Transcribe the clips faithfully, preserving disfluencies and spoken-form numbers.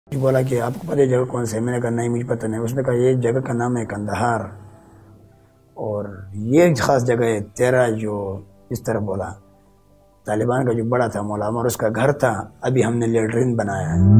بولا کہ آپ کو پتہ ہے جگہ کون سی ہے؟ میں نے کہا نہیں مجھے پتہ نہیں. اس نے کہا یہ جگہ کا نام ہے کندہار اور یہ خاص جگہ ہے تیرا جو اس طرح بولا. طالبان کا جو بڑا تھا مولا عمر اس کا گھر تھا, ابھی ہم نے لیٹرین بنایا ہے.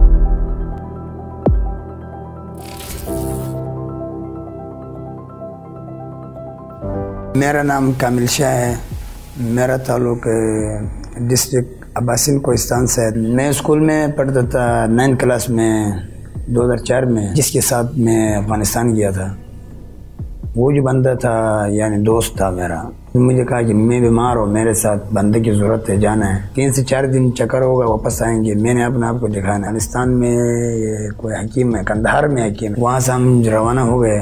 میرا نام کامل شاہ ہے. میرا تعلق ڈسٹرکٹ عباسین کوہستان سے. میں اسکول میں پڑھتا تھا نائن کلاس میں دو ہزار چار میں, جس کے ساتھ میں افغانستان گیا تھا. وہ جو بندہ تھا یعنی دوست تھا میرا, مجھے کہا کہ میں بیمار ہوں, میرے ساتھ بندے کی ضرورت ہے, جانا ہے. تین سے چار دن چکر ہوگا واپس آئیں گے. میں نے اپنے آپ کو دکھایا افغانستان میں کوئی حکیم ہے, کندہار میں حکیم. وہاں سے ہم روانہ ہو گئے.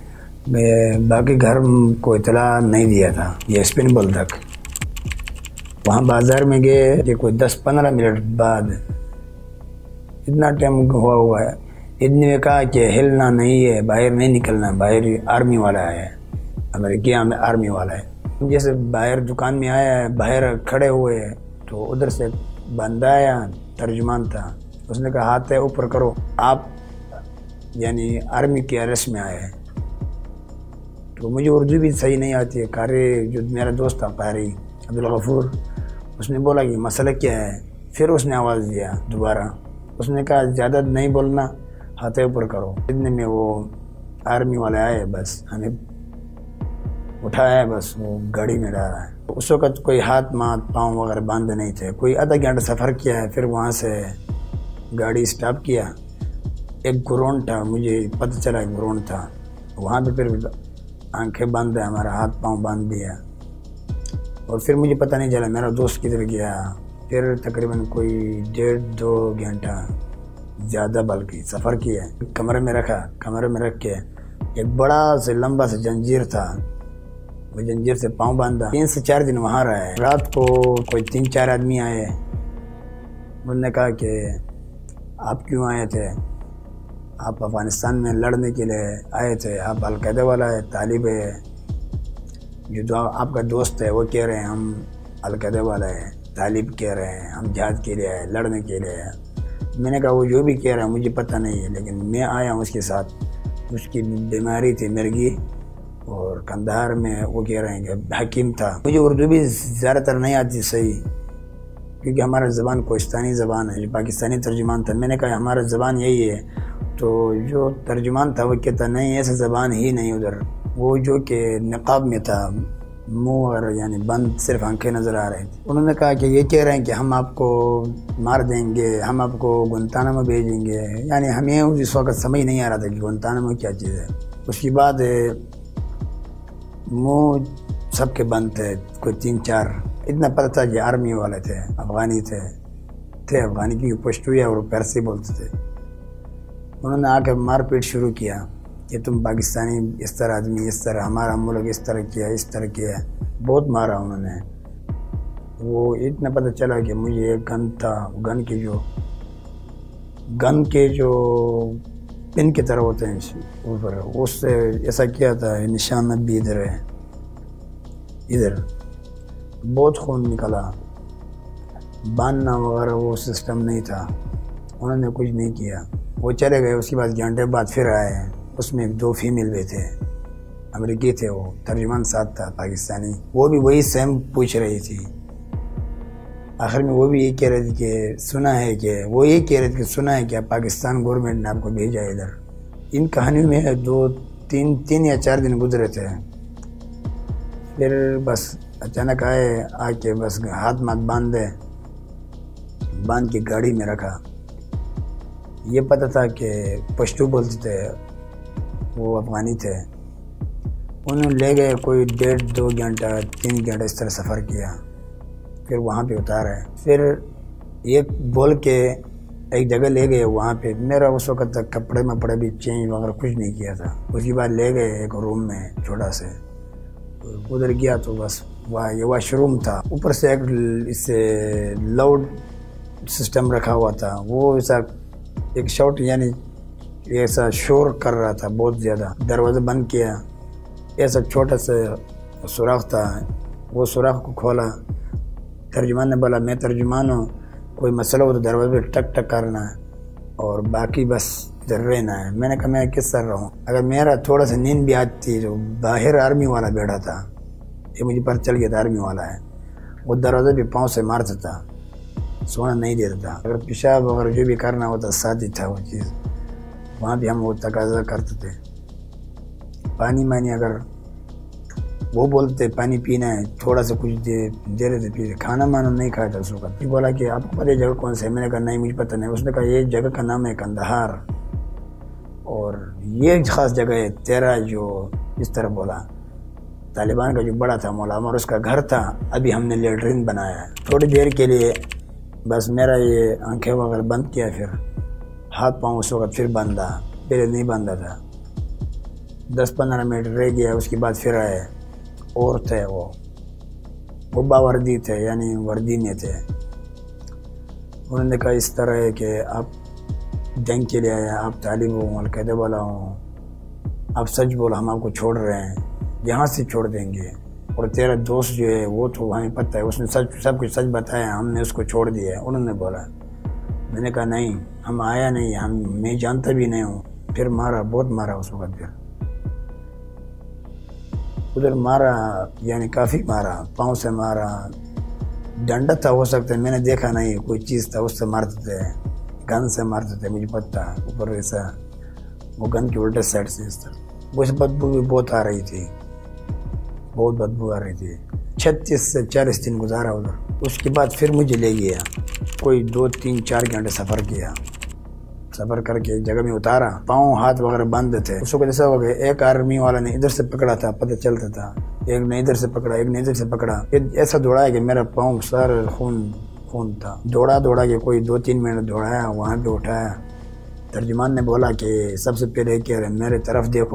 باقی گھر کو اطلاع نہیں دیا تھا یہ اسپن بول تک. وہاں بازار میں گئے کہ کوئی دس پندرہ منٹ بعد اتنا ٹائم ہوا ہوا ہے, اتنے میں کہا کہ ہلنا نہیں ہے, باہر نہیں نکلنا, باہر آرمی والا ہے, امریکہ میں آرمی والا ہے. جیسے باہر دکان میں آیا, باہر کھڑے ہوئے تو ادھر سے بندہ آیا, ترجمان تھا. اس نے کہا ہاتھ ہے اوپر کرو, آپ یعنی آرمی کے ارسٹ میں آئے. تو مجھے اردو بھی صحیح نہیں آتی ہے. قاری جو میرا دوست تھا قاری عبدالغفور, اس نے بولا کہ مسئلہ کیا ہے. پھر اس نے آواز دیا دوبارہ. اس نے کہا زیادہ نہیں بولنا, ہاتھ اوپر کرو. اتنے میں وہ آرمی والے آئے, بس ہمیں اٹھایا, بس وہ گاڑی میں ڈالا. اس وقت کوئی ہاتھ مات پاؤں وغیرہ باندھے نہیں تھے. کوئی آدھا گھنٹہ سفر کیا ہے, پھر وہاں سے گاڑی اسٹاپ کیا. ایک گراؤنڈ تھا, مجھے پتہ چلا ایک گراؤنڈ تھا. وہاں پہ پھر آنکھیں باندھ دیا, ہمارا ہاتھ پاؤں باندھ دیا. اور پھر مجھے پتہ نہیں چلا میرا دوست کدھر گیا. پھر تقریباً کوئی ڈیڑھ دو گھنٹہ زیادہ بلکہ سفر کیا. کمرے میں رکھا, کمرے میں رکھ کے ایک بڑا سے لمبا سے جنجیر تھا, وہ جنجیر سے پاؤں باندھا. تین سے چار دن وہاں رہے. رات کو کوئی تین چار آدمی آئے. انہوں نے کہا کہ آپ کیوں آئے تھے؟ آپ افغانستان میں لڑنے کے لیے آئے تھے, آپ القاعدہ والا ہے, طالب ہے. جو دو آپ کا دوست ہے وہ کہہ رہے ہیں ہم القاعدہ والا ہے, طالب کہہ رہے ہیں ہم جہاد کے لیے آئے, لڑنے کے لیے آئے. میں نے کہا وہ جو بھی کہہ رہا ہے مجھے پتہ نہیں ہے, لیکن میں آیا ہوں اس کے ساتھ. اس کی بیماری تھی مرگی, اور کندہار میں وہ کہہ رہے ہیں کہ حکیم تھا. مجھے اردو بھی زیادہ تر نہیں آتی صحیح, کیونکہ ہمارا زبان کوہستانی زبان ہے. جو پاکستانی ترجمان تھا, میں نے کہا ہمارا زبان یہی ہے. تو جو ترجمان تھا وہ کہتا نہیں ایسا زبان ہی نہیں ادھر. وہ جو کہ نقاب میں تھا, منہ اور یعنی بند, صرف آنکھیں نظر آ رہی تھی. انہوں نے کہا کہ یہ کہہ رہے ہیں کہ ہم آپ کو مار دیں گے, ہم آپ کو گوانتانامو بھیجیں گے. یعنی ہمیں اس وقت سمجھ نہیں آ رہا تھا کہ گوانتانامو کیا چیز ہے. اس کے بعد منہ سب کے بند تھے, کوئی تین چار. اتنا پتہ تھا کہ آرمی والے تھے, افغانی تھے تھے افغانی کی پشتو یا اور پیرسی بولتے تھے. انہوں نے آ کے مار پیٹ شروع کیا کہ تم پاکستانی اس طرح آدمی, اس طرح ہمارا ملک اس طرح کیا, اس طرح کیا. بہت مارا انہوں نے. وہ اتنا پتہ چلا کہ مجھے ایک گن تھا, گن کے جو گن کے جو پن کی طرح ہوتے ہیں اوپر, اس سے ایسا کیا تھا نشان بھی ادھر ہے, ادھر بہت خون نکلا. باندھنا وغیرہ وہ سسٹم نہیں تھا, انہوں نے کچھ نہیں کیا. وہ چلے گئے. اس کے بعد گھنٹے بعد پھر آئے. اس میں دو فیمیل بھی تھے, امریکی تھے. وہ ترجمان ساتھ تھا پاکستانی. وہ بھی وہی سیم پوچھ رہی تھی. آخر میں وہ بھی یہ کہہ رہے تھے کہ سنا ہے کہ وہ یہ کہہ رہے تھے کہ سنا ہے کہ پاکستان گورنمنٹ نے آپ کو بھیجا ہے ادھر. ان کہانیوں میں دو تین تین یا چار دن گزرے تھے. پھر بس اچانک آئے, آ کے بس ہاتھ مات باندھے, باندھ کے گاڑی میں رکھا. یہ پتہ تھا کہ پشتو بولتے تھے, وہ افغانی تھے. انہوں لے گئے, کوئی ڈیڑھ دو گھنٹہ تین گھنٹہ اس طرح سفر کیا. پھر وہاں پہ اتارے. پھر ایک بول کے ایک جگہ لے گئے. وہاں پہ میرا اس وقت تک کپڑے مپڑے بھی چینج وغیرہ کچھ نہیں کیا تھا. اس کے بعد لے گئے ایک روم میں چھوٹا سے. ادھر گیا تو بس وہاں یہ واش روم تھا. اوپر سے ایک اس سے لاؤڈ سسٹم رکھا ہوا تھا. وہ ایسا ایک شاٹ یعنی ایسا شور کر رہا تھا بہت زیادہ. دروازہ بند کیا, ایسا چھوٹا سا سوراخ تھا, وہ سوراخ کو کھولا. ترجمان نے بولا میں ترجمان ہوں, کوئی مسئلہ ہو تو دروازے پہ ٹک ٹک کرنا. اور باقی بس ادھر رہنا ہے. میں نے کہا میں کس طرح رہوں؟ اگر میرا تھوڑا سا نیند بھی آتی تھی تو باہر آرمی والا بیٹھا تھا, یہ مجھے پتہ چل گیا تھا آرمی والا ہے, وہ دروازے پہ پاؤں سے مارتا تھا, سونا نہیں دیتا تھا. اگر پیشاب وغیرہ جو بھی کرنا ہوتا ساتھ ہی تھا وہ چیز, وہاں بھی ہم وہ تقاضا کرتے تھے. پانی مانی اگر وہ بولتے پانی پینا ہے تھوڑا سا کچھ دے دے رہے تھے پیتے. کھانا مانا نہیں کھایا تھا اس وقت. بولا کہ آپ کو پتہ ہے جگہ کون سی ہے؟ میں نے کہا نہیں مجھے پتہ نہیں. اس نے کہا یہ جگہ کا نام ہے کندہار, اور یہ خاص جگہ ہے تیرا جو اس طرح بولا طالبان کا جو بڑا تھا مولا عمر, اس کا گھر تھا, ابھی ہم نے لیٹرین بنایا ہے. تھوڑی دیر کے لیے بس میرا یہ آنکھیں وغیرہ بند کیا, پھر ہاتھ پاؤں اس وقت پھر باندھا, پہلے نہیں باندھا تھا. دس پندرہ منٹ رہ گیا, اس کے بعد پھر آئے. اور تھے وہ وہ باوردی تھے, یعنی وردی میں تھے. انہوں نے کہا اس طرح ہے کہ آپ جنگ کے لیے آئے, آپ طالب ہوں, القاعدہ والا ہوں, آپ سچ بولو ہم آپ کو چھوڑ رہے ہیں, یہاں سے چھوڑ دیں گے, اور تیرا دوست جو ہے وہ تو ہمیں پتہ ہے, اس نے سچ سب کچھ سچ بتایا, ہم نے اس کو چھوڑ دیا ہے. انہوں نے بولا. میں نے کہا نہیں ہم آیا نہیں, ہم میں جانتا بھی نہیں ہوں. پھر مارا, بہت مارا اس وقت. پھر ادھر مارا, یعنی کافی مارا, پاؤں سے مارا, ڈنڈا تھا ہو سکتا ہے, میں نے دیکھا نہیں, کوئی چیز تھا اس سے مارتے تھے, گن سے مارتے تھے, مجھے پتہ اوپر ایسا وہ گن کی الٹے سائڈ سے اس طرح. وہ بدبو بھی بہت آ رہی تھی, بہت بدبو آ رہی تھی. چھتیس سے چالیس دن گزارا ادھر. اس کے بعد پھر مجھے لے گیا, کوئی دو تین چار گھنٹے سفر کیا. سفر کر کے جگہ میں اتارا, پاؤں ہاتھ وغیرہ بند تھے. اس کو ایسا ہو گیا, ایک آرمی والا نے ادھر سے پکڑا تھا, پتہ چلتا تھا, ایک نے ادھر سے پکڑا, ایک نے ادھر سے پکڑا. ایسا دوڑا ہے کہ میرا پاؤں سارا خون خون تھا. دوڑا دوڑا کے کوئی دو تین منٹ دوڑایا, وہاں پہ اٹھایا. ترجمان نے بولا کہ سب سے پہلے کہہ رہے میرے طرف دیکھو,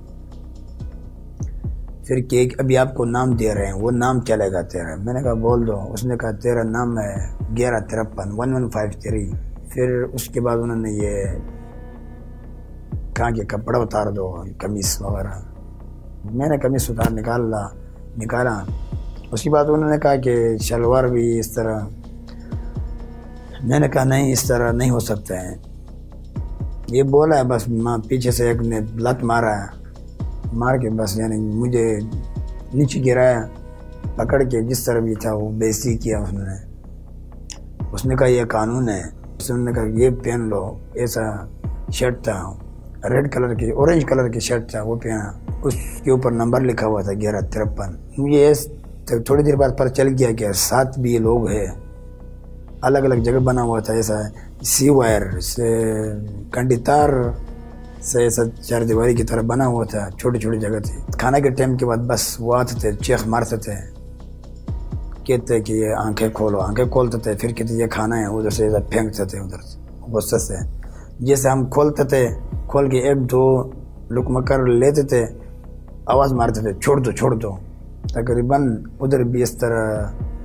پھر کہ ابھی آپ کو نام دے رہے ہیں, وہ نام چلے گا تیرا. میں نے کہا بول دو. اس نے کہا تیرا نام ہے گیارہ ترپن ون ون فائیو تھری. پھر اس کے بعد انہوں نے یہ کہا کہ کپڑا اتار دو, قمیص وغیرہ. میں نے قمیص اتار نکالا نکالا اس کے بعد انہوں نے کہا کہ شلوار بھی اس طرح. میں نے کہا نہیں اس طرح نہیں ہو سکتا ہے. یہ بولا ہے بس, ماں پیچھے سے ایک نے لت مارا ہے, مار کے بس یعنی مجھے نیچے گرایا, پکڑ کے جس طرح بھی تھا وہ بےعزتی کیا اس نے. اس نے کہا یہ قانون ہے. انہوں نے کہا یہ پہن لو. ایسا شرٹ تھا, ریڈ کلر کی, اورنج کلر کی شرٹ تھا, وہ پہنا. اس کے اوپر نمبر لکھا ہوا تھا گیارہ ترپن. یہ تھوڑی دیر بعد پتہ چل گیا کہ ساتھ بھی لوگ ہیں, الگ الگ جگہ بنا ہوا تھا. ایسا سی وائر سے کنڈی تار سے ایسا چار دیواری کی طرح بنا ہوا تھا, چھوٹی چھوٹی جگہ تھی. کھانا کے ٹائم کے بعد بس وہ آتے تھے, چیخ مارتے تھے, کہتے کہ یہ آنکھیں کھولو, آنکھیں کھولتے تھے, پھر کہتے یہ کھانا ہے, ادھر سے ادھر پھینکتے تھے ادھر سے غصے سے. جیسے ہم کھولتے تھے, کھول کے ایک دو لقمہ کر لیتے تھے, آواز مارتے تھے چھوڑ دو چھوڑ دو. تقریباً ادھر بھی اس طرح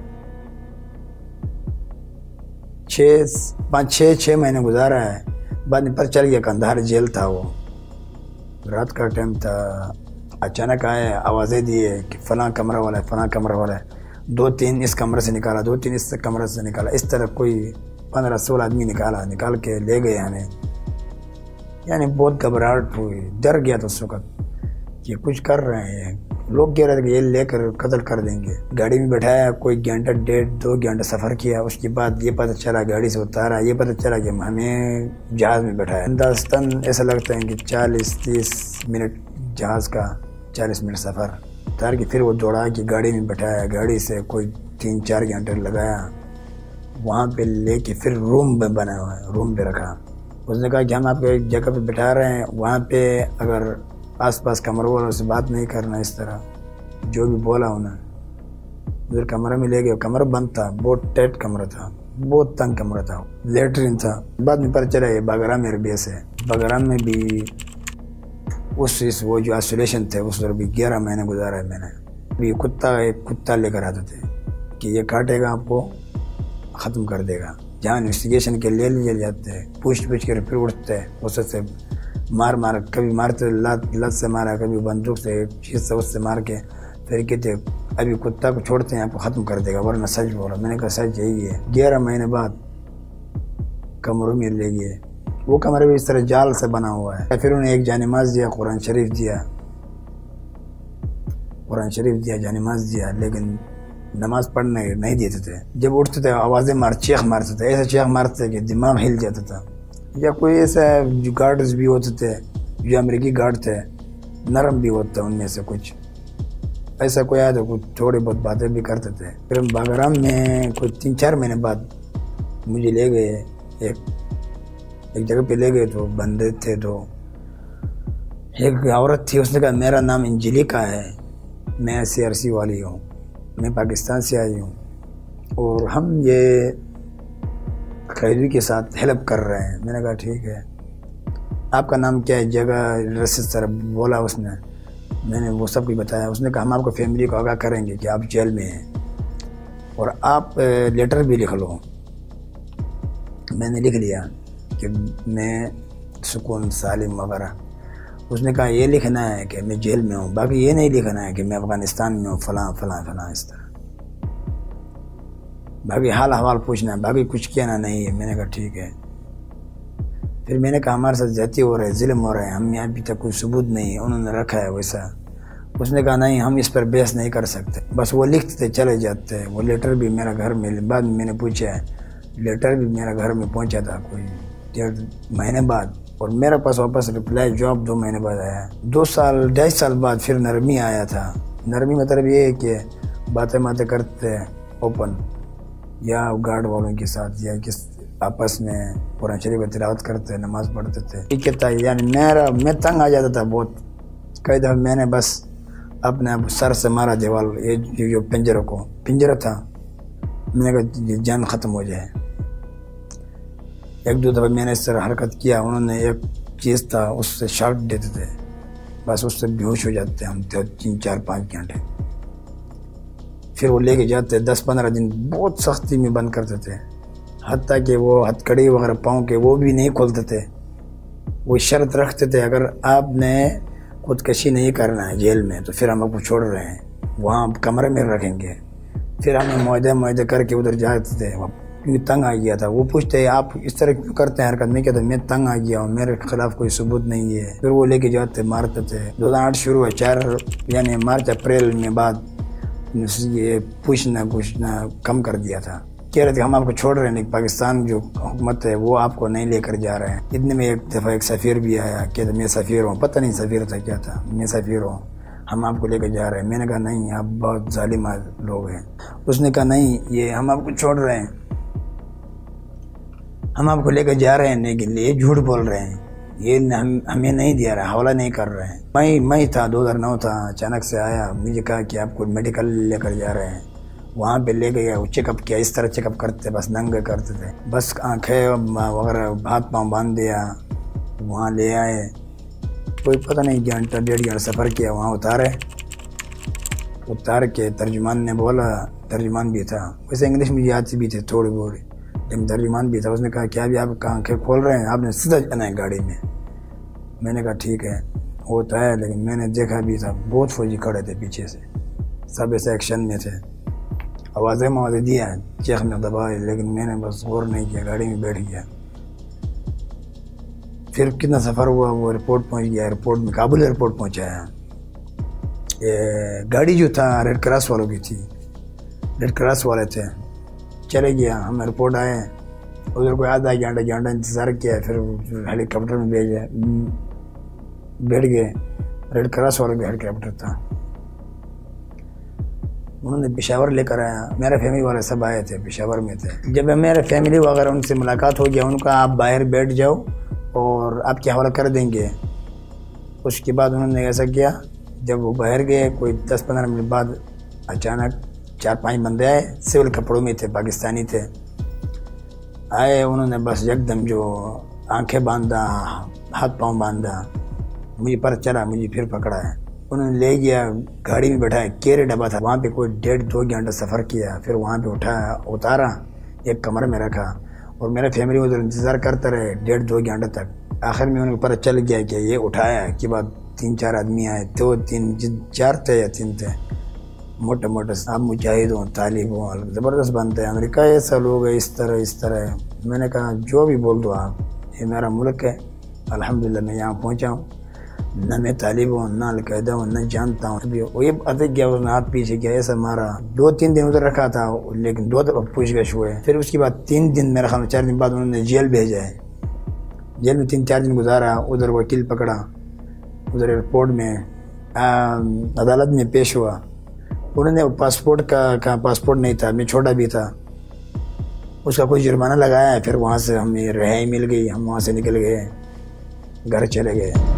چھ پانچ چھ چھ مہینے گزارا ہے. بعد میں پتہ چل گیا کندھار جیل تھا, وہ رات کا ٹائم تھا. اچانک آئے, آوازیں دیے کہ فلاں کمرہ والا ہے, فلاں کمرہ والا ہے. دو تین اس کمرے سے نکالا, دو تین اس کمرے سے نکالا. اس طرح کوئی پندرہ سولہ آدمی نکالا, نکال کے لے گئے ہمیں. یعنی بہت گھبراہٹ ہوئی, ڈر گیا تھا اس وقت کہ کچھ کر رہے ہیں. لوگ کہہ رہے تھے کہ یہ لے کر قتل کر دیں گے. گاڑی میں بٹھایا, کوئی گھنٹہ ڈیڑھ دو گھنٹہ سفر کیا. اس کے بعد یہ پتہ چلا, گاڑی سے اتارا, یہ پتہ چلا کہ ہمیں جہاز میں بٹھایا. اندازتاً ایسا لگتا ہے کہ چالیس تیس منٹ جہاز کا, چالیس منٹ سفر. اتار کے پھر وہ دوڑا کے گاڑی میں بٹھایا, گاڑی سے کوئی تین چار گھنٹے لگایا, وہاں پہ لے کے پھر روم میں بنا ہوا ہے, روم پہ رکھا. اس نے کہا کہ ہم آپ کو ایک جگہ پہ بٹھا رہے ہیں, وہاں پہ اگر آس پاس کمروں والوں سے بات نہیں کرنا, اس طرح جو بھی بولا انہیں. ادھر کمرے میں لے گئے, کمرہ بند تھا, بہت ٹائٹ کمرہ تھا, بہت تنگ کمرہ تھا, لیٹرین تھا. بعد میں پتہ چلا یہ باگرام ایئر بیس ہے. باگرام میں بھی اس اس وہ جو آئسولیشن تھے اس پر بھی گیارہ مہینے گزارا ہے میں نے. بھی کتا ایک کتا لے کر آتے تھے کہ یہ کاٹے گا, آپ کو ختم کر دے گا. جہاں انویسٹیگیشن کے لے لیے جاتے ہیں, پوچھ پوچھ کر پھر اٹھتے ہیں, اس سے مار مار, کبھی مارتے لات لت سے مارا, کبھی بندوق سے چیز سے اس سے مار کے پھر کہتے ابھی کتا کو چھوڑتے ہیں, آپ کو ختم کر دے گا, ورنہ سچ بولا. میں نے کہا سچ یہی ہے. گیارہ مہینے بعد کمروں میں لے گئے, وہ کمرہ بھی اس طرح جال سے بنا ہوا ہے. پھر انہیں ایک جانماز دیا, قرآن شریف دیا, قرآن شریف دیا, جانماز دیا, لیکن نماز پڑھنے نہیں دیتے تھے. جب اٹھتے تھے آوازیں مار چیخ مارتے تھے, ایسا چیخ مارتے تھے کہ دماغ ہل جاتا تھا. یا کوئی ایسا جو گارڈز بھی ہوتے تھے, جو امریکی گارڈ تھے, نرم بھی ہوتا ان میں سے کچھ, ایسا کوئی آیا تو کچھ تھوڑی بہت باتیں بھی کرتے تھے. پھر باگرام میں کوئی تین چار مہینے بعد مجھے لے گئے, ایک ایک جگہ پہ لے گئے تو بندے تھے. تو ایک عورت تھی, اس نے کہا میرا نام انجلیکا ہے, میں سی آر سی والی ہوں, میں پاکستان سے آئی ہوں, اور ہم یہ قیدی کے ساتھ ہیلپ کر رہے ہیں. میں نے کہا ٹھیک ہے, آپ کا نام کیا ہے, جگہ ایڈریس اس طرح بولا اس نے. میں نے وہ سب کچھ بتایا. اس نے کہا ہم آپ کو فیملی کو آگاہ کریں گے کہ آپ جیل میں ہیں, اور آپ لیٹر بھی لکھ لو. میں نے لکھ لیا کہ میں سکون سالم وغیرہ. اس نے کہا یہ لکھنا ہے کہ میں جیل میں ہوں, باقی یہ نہیں لکھنا ہے کہ میں افغانستان میں ہوں فلاں فلاں فلاں اس طرح. باقی حال احوال پوچھنا ہے, باقی کچھ کہنا نہیں ہے. میں نے کہا ٹھیک ہے. پھر میں نے کہا ہمارے ساتھ زیادتی ہو رہے, ظلم ہو رہے ہیں, ہم یہاں ابھی تک کوئی ثبوت نہیں, انہوں نے رکھا ہے ویسا. اس نے کہا نہیں, ہم اس پر بحث نہیں کر سکتے. بس وہ لکھتے تھے چلے جاتے. وہ لیٹر بھی میرا گھر میں, بعد میں میں نے پوچھا ہے, لیٹر بھی میرا گھر میں پہنچا تھا کوئی ڈیڑھ مہینے بعد, اور میرا پاس واپس رپلائی جواب دو مہینے بعد آیا. دو سال ڈھائی سال بعد پھر نرمی آیا تھا. نرمی مطلب یہ ہے کہ باتیں باتیں کرتے اوپن, یا گارڈ والوں کے ساتھ, یا کس آپس میں قرآن شریف کی تلاوت کرتے, نماز پڑھتے تھے. ٹھیک ہے, یعنی میرا میں تنگ آ جاتا تھا بہت. کئی دفعہ میں نے بس اپنے سر سے مارا دیوال, یہ جو پنجروں کو پنجرہ تھا, میں نے کہا جان ختم ہو جائے. ایک دو دفعہ میں نے اس طرح حرکت کیا, انہوں نے ایک چیز تھا اس سے شاٹ دیتے تھے, بس اس سے بیہوش ہو جاتے ہم تین چار پانچ گھنٹے. پھر وہ لے کے جاتے, دس پندرہ دن بہت سختی میں بند کرتے تھے, حتیٰ کہ وہ ہتھ کڑی وغیرہ پاؤں کے وہ بھی نہیں کھولتے تھے. وہ شرط رکھتے تھے اگر آپ نے خودکشی نہیں کرنا ہے جیل میں تو پھر ہم آپ کو چھوڑ رہے ہیں, وہاں کمرے میں رکھیں گے. پھر ہمیں معاہدے معاہدے کر کے ادھر جاتے تھے, کیونکہ تنگ آ گیا تھا. وہ پوچھتے آپ اس طرح کیوں کرتے ہیں حرکت. میں کہتا میں تنگ آ گیا ہوں, میرے خلاف کوئی ثبوت نہیں ہے. پھر وہ لے کے جاتے, مارتے تھے. دو ہزار آٹھ شروع ہے, چار یعنی مارچ اپریل میں بعد یہ پوچھنا پوچھنا کم کر دیا تھا. کہہ رہے تھے ہم آپ کو چھوڑ رہے ہیں, پاکستان جو حکومت ہے وہ آپ کو نہیں لے کر جا رہے ہیں. اتنے میں ایک دفعہ ایک سفیر بھی آیا, کہتے میں سفیر ہوں, پتہ نہیں سفیر تھا کیا تھا, میں سفیر ہوں, ہم آپ کو لے کے جا رہے ہیں. میں نے کہا نہیں, آپ بہت ظالم لوگ ہیں. اس نے کہا نہیں, یہ ہم آپ کو چھوڑ رہے ہیں, ہم آپ کو لے کے جا رہے ہیں, لیکن یہ جھوٹ بول رہے ہیں, یہ ہمیں نہیں دیا رہا, حوالہ نہیں کر رہے ہیں. میں میں تھا, دو ہزار نو تھا, اچانک سے آیا, مجھے کہا کہ آپ کو میڈیکل لے کر جا رہے ہیں. وہاں پہ لے گیا, وہ چیک اپ کیا, اس طرح چیک اپ کرتے, بس ننگے کرتے تھے, بس آنکھیں وغیرہ ہاتھ پاؤں باندھ دیا. وہاں لے آئے, کوئی پتہ نہیں گھنٹہ ڈیڑھ گھنٹہ سفر کیا, وہاں اتارے. اتار کے ترجمان نے بولا, ترجمان بھی تھا, ویسے انگلش مجھے آتی بھی تھی تھوڑی بہت, لیکن ترجمان بھی تھا. اس نے کہا کیا ابھی آپ آنکھیں کھول رہے ہیں, آپ نے سیدھا جانا ہے گاڑی میں. میں نے کہا ٹھیک ہے, ہوتا ہے. لیکن میں نے دیکھا بھی تھا بہت فوجی کھڑے تھے پیچھے سے, سب ایسے ایکشن میں تھے. آوازیں موازیں دیا, چیخ میں دبائے, لیکن میں نے بس غور نہیں کیا, گاڑی میں بیٹھ گیا. پھر کتنا سفر ہوا, وہ ایئرپورٹ پہنچ گیا. ایئرپورٹ میں کابل ایئرپورٹ پہنچایا. گاڑی جو تھا ریڈ کراس والوں کی تھی, ریڈ کراس والے تھے. چلے گیا, ہم ایئرپورٹ آئے, ادھر کوئی آدھا گھنٹہ گھنٹہ انتظار کیا. پھر ہیلی کاپٹر میں بھیجا, بیٹھ گئے. ریڈ کراس والوں کا ہیلی کاپٹر تھا, انہوں نے پشاور لے کر آیا. میرے فیملی والے سب آئے تھے, پشاور میں تھے. جب میرے فیملی وغیرہ ان سے ملاقات ہو گیا, ان کا آپ باہر بیٹھ جاؤ اور آپ کے حوالہ کر دیں گے. اس کے بعد انہوں نے ایسا کیا, جب وہ باہر گئے کوئی دس پندرہ منٹ بعد اچانک چار پانچ بندے آئے, سول کپڑوں میں تھے, پاکستانی تھے. آئے, انہوں نے بس یک دم جو آنکھیں باندھا, ہاتھ پاؤں باندھا, مجھے پتہ چلا, مجھے پھر پکڑا ہے. انہوں نے لے گیا, گاڑی میں بیٹھایا, کیرے ڈبا تھا, وہاں پہ کوئی ڈیڑھ دو گھنٹہ سفر کیا. پھر وہاں پہ اٹھایا, اتارا, ایک کمرے میں رکھا, اور میرے فیملی ادھر انتظار کرتے رہے ڈیڑھ دو گھنٹے تک. آخر میں ان کو پتہ چل گیا کہ یہ اٹھایا. کے بعد تین چار آدمی آئے, دو تین چار تھے یا تین تھے, موٹے موٹے آپ مجاہد ہوں, طالب ہوں, زبردست بنتے ہیں. امریکہ ایسا لوگ ہے, اس طرح اس طرح. میں نے کہا جو بھی بول دو آپ, یہ میرا ملک ہے، الحمدللہ میں یہاں پہنچا ہوں، نہ میں طالب ہوں، نہ القاعدہ ہوں، نہ جانتا ہوں ابھی وہ یہ اتک گیا، اس نے ہاتھ پیچھے کیا، ایسا مارا، دو تین دن ادھر رکھا تھا لیکن دو دفعہ پوچھ گچھ ہوئے، پھر اس کے بعد تین دن میرا خیال چار دن بعد انہوں نے جیل بھیجا ہے، جیل میں تین چار دن گزارا، ادھر وکیل پکڑا، ادھر ایئرپورٹ میں عدالت میں پیش ہوا، انہوں نے پاسپورٹ کا کہا پاسپورٹ نہیں تھا، میں چھوٹا بھی تھا، اس کا کوئی جرمانہ لگایا ہے، پھر وہاں سے ہمیں رہائی مل گئی، ہم وہاں سے نکل گئے، گھر چلے گئے۔